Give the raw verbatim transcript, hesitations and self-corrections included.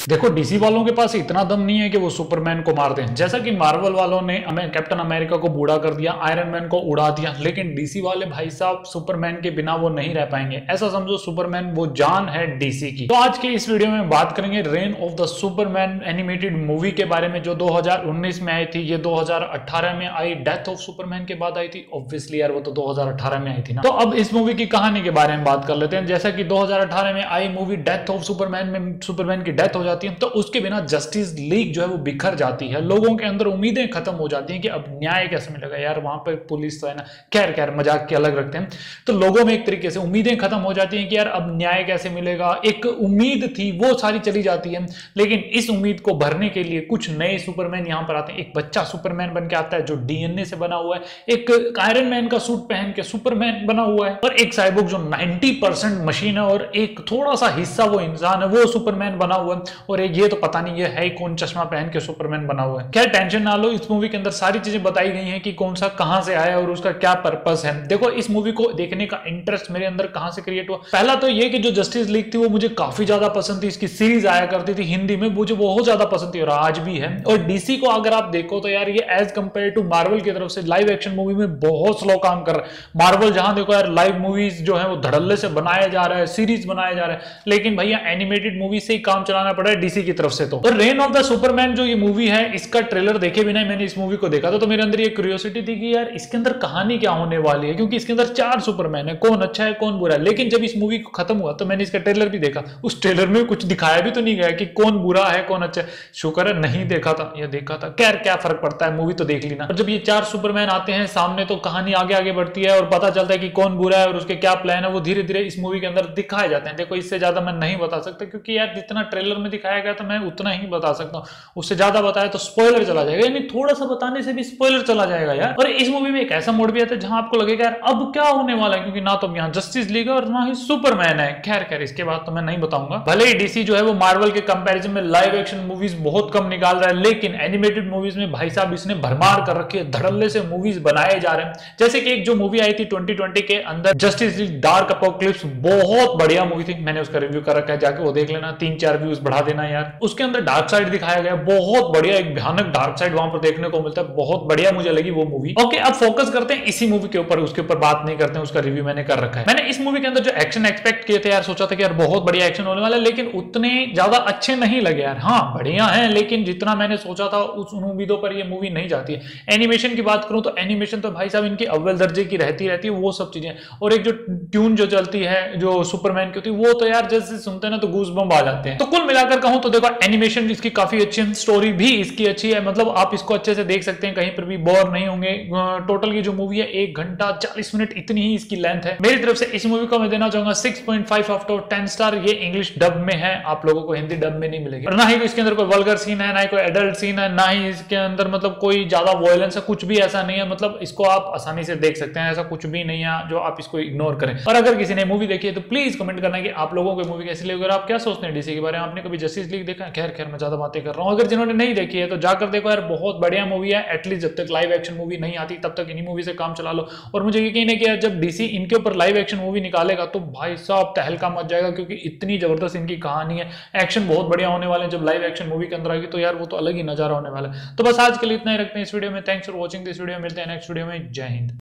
देखो डीसी वालों के पास इतना दम नहीं है कि वो सुपरमैन को मार दें, जैसा कि मार्वल वालों ने हमें कैप्टन अमेरिका को बूढ़ा कर दिया, आयरन मैन को उड़ा दिया, लेकिन डीसी वाले भाई साहब सुपरमैन के बिना वो नहीं रह पाएंगे। ऐसा समझो सुपरमैन वो जान है डीसी की। तो आज के इस वीडियो में बात करेंगे reign of the Superman animated movie के बारे में, जो दो हज़ार उन्नीस में आई थी। ये दो हज़ार अठारह में आई, डेथ ऑफ सुपरमैन के बाद आई थी। ऑब्वियसली यार वो तो दो हज़ार अठारह में आई थी ना। तो अब इस मूवी की कहानी के बारे में बात कर लेते हैं। जैसा कि दो हज़ार अठारह में आई मूवी डेथ ऑफ सुपरमैन में सुपरमैन की डेथ हो जाती है, तो उसके बिना जस्टिस लीग जो है वो बिखर जाती है। लोगों के अंदर उम्मीदें खत्म हो जाती हैं कि अब न्याय कैसे मिलेगा। यार वहां पर पुलिस तो है ना, खैर खैर मजाक के अलग रखते हैं। तो लोगों में एक तरीके से उम्मीदें खत्म हो जाती हैं कि यार अब न्याय कैसे मिलेगा। एक उम्मीद थी वो सारी चली जाती है, लेकिन इस उम्मीद को भरने के लिए कुछ नए सुपरमैन यहां पर आते हैं। एक बच्चा सुपरमैन बन के आता है जो डीएनए से बना हुआ है, एक आयरन मैन का सूट पहन के सुपरमैन बना हुआ है, और एक साइबोर्ग जो नब्बे परसेंट मशीन है और एक थोड़ा सा हिस्सा वो इंसान है, वो सुपरमैन बना हुआ है। और एक ये तो पता नहीं ये है कौन चश्मा पहन के सुपरमैन बना हुआ है। खैर टेंशन ना लो, इस मूवी के अंदर सारी चीजें बताई गई हैं कि कौन सा कहां से आया और उसका क्या पर्पस है। देखो इस मूवी को देखने का इंटरेस्ट मेरे अंदर कहां से क्रिएट हुआ। पहला तो ये कि जो जस्टिस लीग थी वो मुझे काफी ज्यादा पसंद थी। इसकी सीरीज आया करती थी हिंदी में, मुझे बहुत ज्यादा पसंद थी और आज भी है। और डीसी को अगर आप देखो तो यार ये एज कंपेयर टू मार्वल की तरफ से लाइव एक्शन मूवी में बहुत स्लो काम कर रहा है। मार्वल जहां देखो यार लाइव मूवीज जो है वो धड़ल्ले से बनाया जा रहा है, सीरीज बनाया जा रहा है, लेकिन भैया एनिमेटेड मूवी से ही काम चलाना पड़ रहा है डीसी की तरफ से। तो रेन ऑफ द सुपरमैन जो ये मूवी है, इसका ट्रेलर देखे बिना मैंने इस मूवी को देखा था, तो मेरे अंदर ये क्यूरियोसिटी थी कि यार इसके अंदर कहानी क्या होने वाली है, क्योंकि इसके अंदर चार सुपरमैन है, कौन अच्छा है कौन बुरा है। लेकिन जब इस मूवी को खत्म हुआ तो मैंने इसका ट्रेलर भी देखा, उस ट्रेलर में कुछ दिखाया भी तो नहीं गया कि कौन बुरा है कौन अच्छा है। शुक्र है नहीं देखा था, या देखा था, खैर क्या फर्क पड़ता है, मूवी तो देख ली ना। और जब ये चार सुपरमैन आते हैं सामने तो कहानी आगे आगे बढ़ती है और पता चलता है कि कौन बुरा है और उसके क्या प्लान है, वो धीरे धीरे इस मूवी के अंदर दिखाए जाते हैं। देखो इससे ज्यादा मैं नहीं बता सकता, क्योंकि यार जितना ट्रेलर में दिखाया गया था मैं उतना ही बता सकता हूँ। उससे ज्यादा बताया तो स्पॉइलर चला जाएगा, यानी थोड़ा सा बताने से भी स्पॉइलर चला जाएगा यार। और इस मूवी में एक ऐसा मोड भी आता है जहां आपको लगेगा यार अब क्या होने वाला है, क्योंकि ना तो यहाँ जस्टिस लीग है और ना ही सुपरमैन है। खैर खैर इसके बाद तो मैं नहीं बताऊंगा। भले ही डीसी जो है वो मार्वल के कंपैरिजन में लाइव एक्शन मूवीज बहुत कम निकाल रहा है, लेकिन एनिमेटेड मूवीज में भाई साहब इसने भरमार कर रखी है, धड़ल्ले से मूवीज बनाए जा रहे हैं। जैसे कि एक जो मूवी आई थी ट्वेंटी ट्वेंटी के अंदर, जस्टिस लीग डार्क अपोकलिप्स, बहुत बढ़िया मूवी थी। मैंने उसका रिव्यू कर रखा है, जाके वो देख लेना, तीन चार व्यूज बढ़ा देना यार। उसके अंदर डार्क साइड दिखाया गया, बहुत बढ़िया, एक भयानक डार्क साइड वहां पर देखने को मिलता है, बहुत बढ़िया मुझे लगी वो मूवी। ओके अब फोकस करते हैं इसी मूवी के ऊपर, उसके ऊपर बात नहीं करते हैं, उसका रिव्यू मैंने कर रखा है। मैंने इस मूवी के अंदर जो एक्शन एक्सपेक्ट किए थे यार, सोचा था कि यार बहुत बढ़िया एक्शन होने वाला है, लेकिन उतने ज्यादा अच्छे नहीं लगे यार। हाँ बढ़िया है, लेकिन जितना मैंने सोचा था उस उम्मीदों पर ये मूवी नहीं जाती है। एनिमेशन की बात करूं तो एनिमेशन तो भाई साहब इनकी अव्वल दर्जे की रहती रहती है, वो सब चीजें। और एक जो ट्यून जो चलती है जो सुपरमैन की होती है, वो तो यार जैसे सुनते हैं ना तो गूज़बम्प आ जाते हैं। तो कुल मिलाकर कहूं तो देखो एनिमेशन इसकी काफी अच्छी है, स्टोरी भी इसकी अच्छी है, मतलब आप इसको अच्छे से देख सकते हैं, कहीं पर भी बोर नहीं होंगे। टोटल की जो मूवी है एक घंटा चालीस मिनट इतनी ही इसकी लेंथ है। मेरी तरफ से इस मूवी को मैं देना चाहूंगा six point five out of ten star. ये इंग्लिश डब में है, आप लोगों को हिंदी डब में नहीं मिलेगी। और ना ही इसके अंदर कोई वल्गर सीन है, ना ही कोई एडल्ट सीन है, ना ही इसके अंदर मतलब कोई ज्यादा वायलेंस है, कुछ भी ऐसा नहीं है। मतलब इसको आप आसानी से देख सकते हैं, ऐसा कुछ भी नहीं है जो आप इसको इग्नोर करें। और अगर किसी ने मूवी देखी है तो प्लीज कमेंट करना कि आप लोगों को मूवी कैसी लगी और आप क्या सोचते हैं डीसी के बारे में। आपने कभी जस्टिस लीग देखा है? खैर खैर मैं ज्यादा बातें कर रहा हूं। अगर जिन्होंने नहीं देखी है तो जाकर देखो यार, बहुत बढ़िया मूवी है। एटलीस्ट जब तक लाइव एक्शन मूवी नहीं आती तब तक इन्हीं मूवी से काम चला लो। और मुझे यकीन है कि यार जब डीसी इनके ऊपर लाइव एक्शन मूवी निकालेगा तो भाई साहब तहलका मच जाएगा, क्योंकि इतनी जबरदस्त इनकी कहानी है, एक्शन बहुत बढ़िया होने वाले हैं। जब लाइव एक्शन मूवी के अंदर आएगी तो यार वो तो अलग ही नजारा होने वाला है। तो बस आज के लिए इतना ही रखते हैं इस वीडियो में। Thanks for watching this video, मिलते हैं नेक्स्ट वीडियो में। जय हिंद।